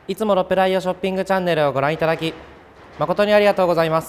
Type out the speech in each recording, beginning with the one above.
いつもロペライオショッピングチャンネルをご覧いただき誠にありがとうございます。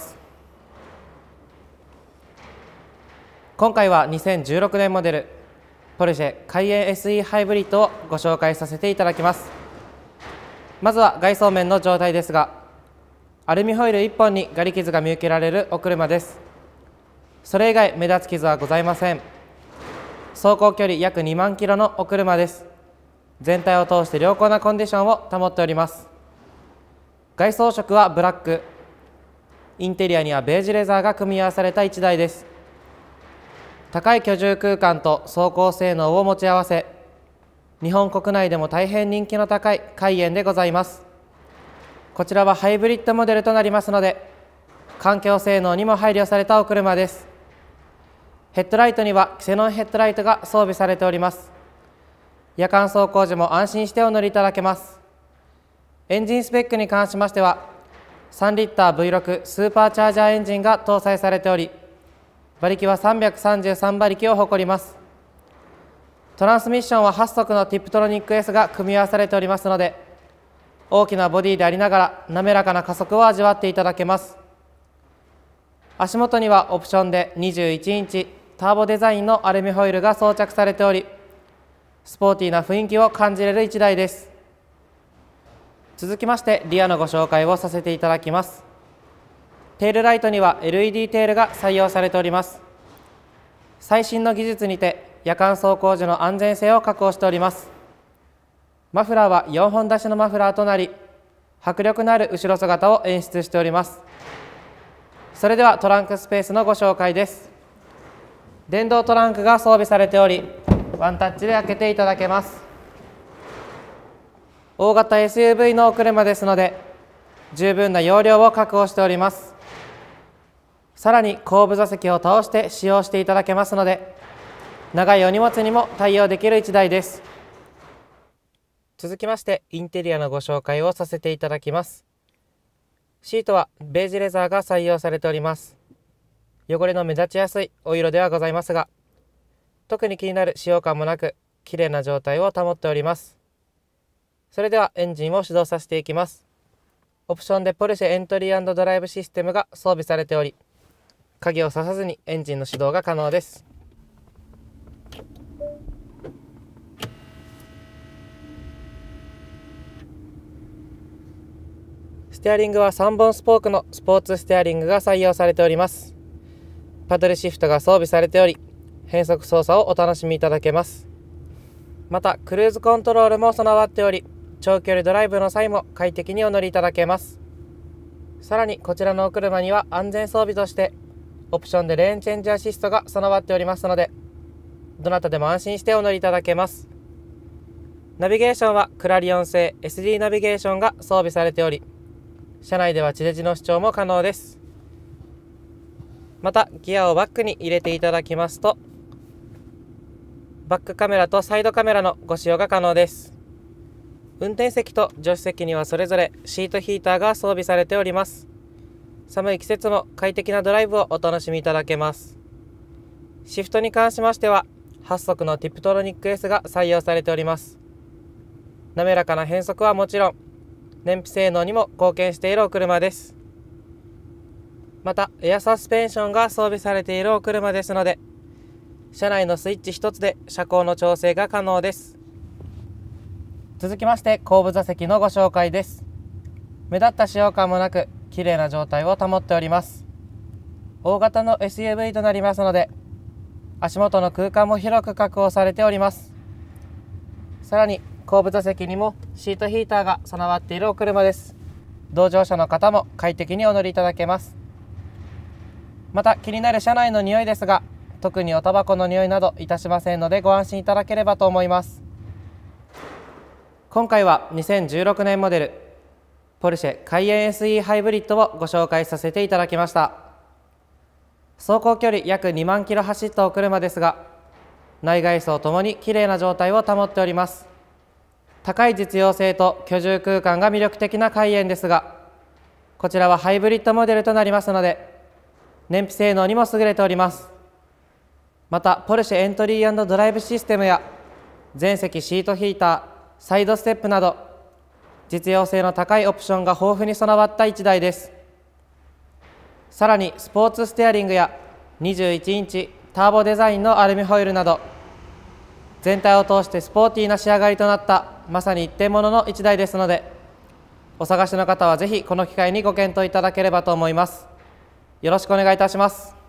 今回は2016年モデルポルシェカイエン SE ハイブリッドをご紹介させていただきます。まずは外装面の状態ですが、アルミホイル1本にガリ傷が見受けられるお車です。それ以外目立つ傷はございません。走行距離約2万キロのお車です。全体を通して良好なコンディションを保っております。外装色はブラック、インテリアにはベージュレザーが組み合わされた1台です。高い居住空間と走行性能を持ち合わせ、日本国内でも大変人気の高いカイエンでございます。こちらはハイブリッドモデルとなりますので、環境性能にも配慮されたお車です。ヘッドライトにはキセノンヘッドライトが装備されております。夜間走行時も安心してお乗りいただけます。エンジンスペックに関しましては、3リッター V6 スーパーチャージャーエンジンが搭載されており、馬力は333馬力を誇ります。トランスミッションは8速のティプトロニック S が組み合わされておりますので、大きなボディでありながら滑らかな加速を味わっていただけます。足元にはオプションで21インチターボデザインのアルミホイルが装着されており、スポーティーな雰囲気を感じれる1台です。続きましてリアのご紹介をさせていただきます。テールライトには LED テールが採用されております。最新の技術にて夜間走行時の安全性を確保しております。マフラーは4本出しのマフラーとなり、迫力のある後ろ姿を演出しております。それではトランクスペースのご紹介です。電動トランクが装備されており、ワンタッチで開けていただけます。大型 SUV のお車ですので、十分な容量を確保しております。さらに後部座席を倒して使用していただけますので、長いお荷物にも対応できる1台です。続きましてインテリアのご紹介をさせていただきます。シートはベージュレザーが採用されております。汚れの目立ちやすいお色ではございますが、特に気になる使用感もなく綺麗な状態を保っております。それではエンジンを始動させていきます。オプションでポルシェエントリー&ドライブシステムが装備されており、鍵を挿さずにエンジンの始動が可能です。ステアリングは3本スポークのスポーツステアリングが採用されております。パドルシフトが装備されており、変速操作をお楽しみいただけます。またクルーズコントロールも備わっており、長距離ドライブの際も快適にお乗りいただけます。さらにこちらのお車には安全装備としてオプションでレーンチェンジアシストが備わっておりますので、どなたでも安心してお乗りいただけます。ナビゲーションはクラリオン製 SD ナビゲーションが装備されており、車内では地デジの視聴も可能です。またギアをバックに入れていただきますと、バックカメラとサイドカメラのご使用が可能です。運転席と助手席にはそれぞれシートヒーターが装備されております。寒い季節も快適なドライブをお楽しみいただけます。シフトに関しましては8速のティプトロニック S が採用されております。滑らかな変速はもちろん、燃費性能にも貢献しているお車です。またエアサスペンションが装備されているお車ですので、車内のスイッチ1つで車高の調整が可能です。続きまして後部座席のご紹介です。目立った使用感もなく綺麗な状態を保っております。大型の SUV となりますので、足元の空間も広く確保されております。さらに後部座席にもシートヒーターが備わっているお車です。同乗者の方も快適にお乗りいただけます。また気になる車内の匂いですが、特におタバコの匂いなどいたしませんのでご安心いただければと思います。今回は2016年モデルポルシェカイエン SE ハイブリッドをご紹介させていただきました。走行距離約2万キロ走ったお車ですが、内外装ともに綺麗な状態を保っております。高い実用性と居住空間が魅力的なカイエンですが、こちらはハイブリッドモデルとなりますので、燃費性能にも優れております。またポルシェエントリー&ドライブシステムや全席シートヒーター、サイドステップなど実用性の高いオプションが豊富に備わった1台です。さらにスポーツステアリングや21インチターボデザインのアルミホイルなど、全体を通してスポーティーな仕上がりとなったまさに一点物の1台ですので、お探しの方はぜひこの機会にご検討いただければと思います。よろしくお願いいたします。